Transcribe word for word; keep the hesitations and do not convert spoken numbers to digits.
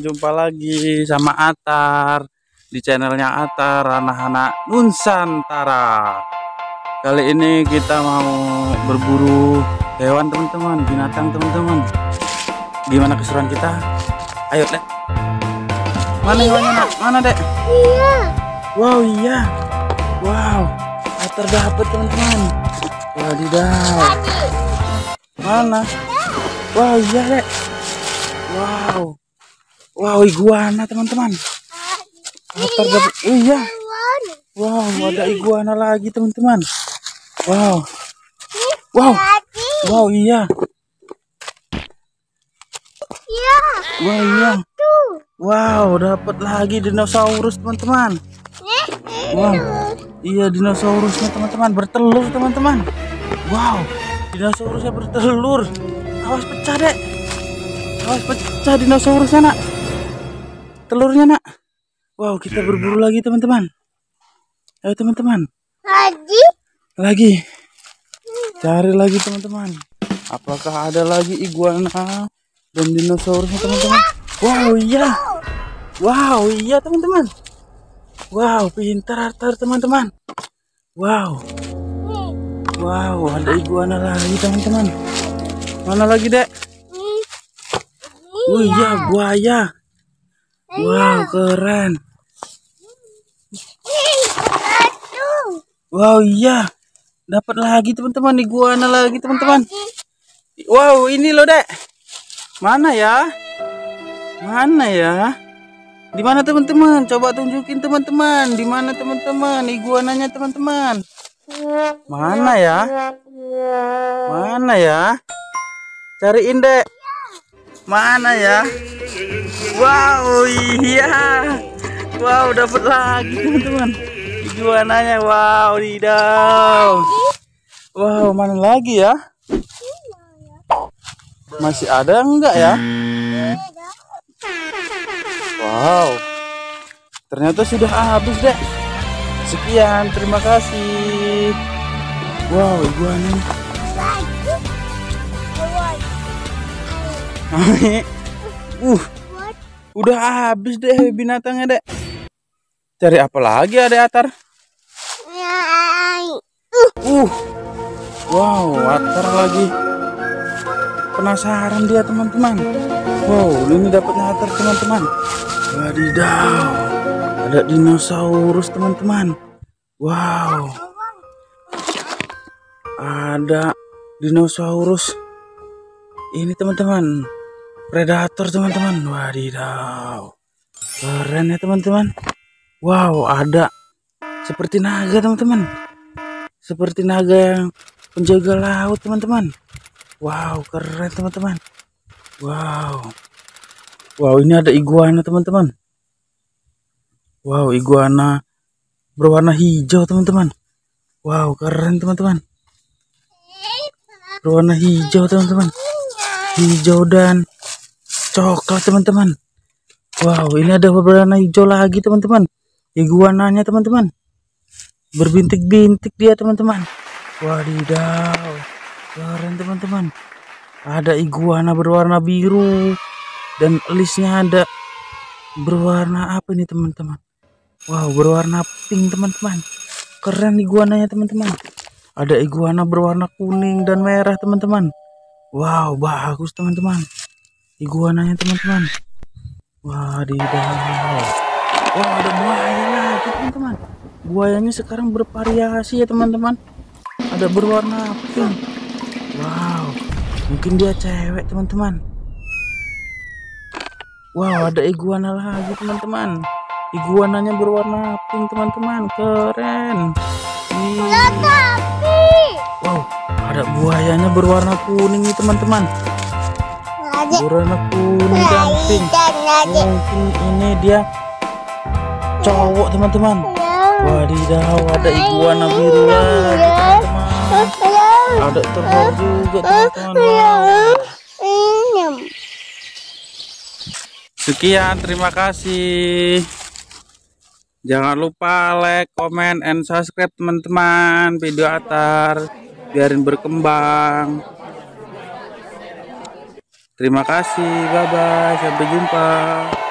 jumpa lagi sama Atar di channelnya Atar anak-anak Nusantara. Kali ini kita mau berburu hewan teman-teman, binatang teman-teman. Gimana keseruan kita? Ayo dek. Mana hewannya nak? Mana dek? Iya. Wow iya. Wow. Atar dapat teman-teman. Wadidaw. Mana? Wow iya dek. Wow. Wow iguana teman-teman. Atar dapat. Iya. Wow ada iguana lagi teman-teman. Wow. Wow. Wow iya. Iya. Wow iya. Wow dapat lagi dinosaurus teman-teman. Wow. Iya dinosaurusnya teman-teman bertelur teman-teman. Wow dinosaurusnya bertelur. Awas pecah dek. Awas pecah dinosaurusnya nak. Telurnya nak. Wow kita berburu lagi teman-teman. Ayo teman-teman. Lagi. Lagi. Cari lagi teman-teman. Apakah ada lagi iguana dan dinosaurusnya teman-teman? Wow iya. Wow iya teman-teman. Wow pintar Atar teman-teman. Wow. Wow ada iguana lagi teman-teman. Mana lagi dek? Oh iya buaya. Wow keren. Wow iya. Dapat lagi teman-teman iguana lagi teman-teman. Wow ini loh dek. Mana ya? Mana ya? Di mana teman-teman? Coba tunjukin teman-teman. Di mana teman-teman? Iguananya teman-teman. Mana ya? Mana ya? Cariin dek. Mana ya? Wow iya. Wow dapat lagi teman-teman. Iguananya. Wow didaw. Wow mana lagi ya? Masih ada enggak ya? Wow, ternyata sudah habis deh. Sekian, terima kasih. Wow, iguana. uh, udah habis deh binatangnya dek. Cari apa lagi ada Atar? Uh, wow, Atar lagi. Penasaran dia teman-teman. Wow ini dapatnya Atar teman-teman. Wadidaw ada dinosaurus teman-teman. Wow ada dinosaurus ini teman-teman, predator teman-teman. Wadidaw keren ya teman-teman. Wow ada seperti naga teman-teman, seperti naga yang penjaga laut teman-teman. Wow keren teman-teman. Wow. Wow ini ada iguana teman-teman. Wow iguana berwarna hijau teman-teman. Wow keren teman-teman. Berwarna hijau teman-teman. Hijau dan coklat teman-teman. Wow ini ada berwarna hijau lagi teman-teman. Iguananya teman-teman. Berbintik-bintik dia teman-teman. Wadidaw. Keren teman-teman. Ada iguana berwarna biru dan elisnya ada berwarna apa ini teman-teman? Wow berwarna pink teman-teman. Keren iguananya teman-teman. Ada iguana berwarna kuning dan merah teman-teman. Wow bagus teman-teman. Iguananya teman-teman. Wadidaw. Wow ada buaya lagi teman-teman. Buayanya sekarang bervariasi ya teman-teman. Ada berwarna pink. Wow mungkin dia cewek teman-teman. Wow ada iguana lagi teman-teman. Iguananya berwarna pink teman-teman. Keren. Wow ada buayanya berwarna kuning nih teman-teman. Berwarna kuning dan pink. Mungkin ini dia cowok teman-teman. Wadidaw ada iguana biru lagi teman-teman. Ada terbang juga teman-teman. Sekian, terima kasih. Jangan lupa like, comment, and subscribe teman-teman video Atar. Biarin berkembang. Terima kasih, bye bye, sampai jumpa.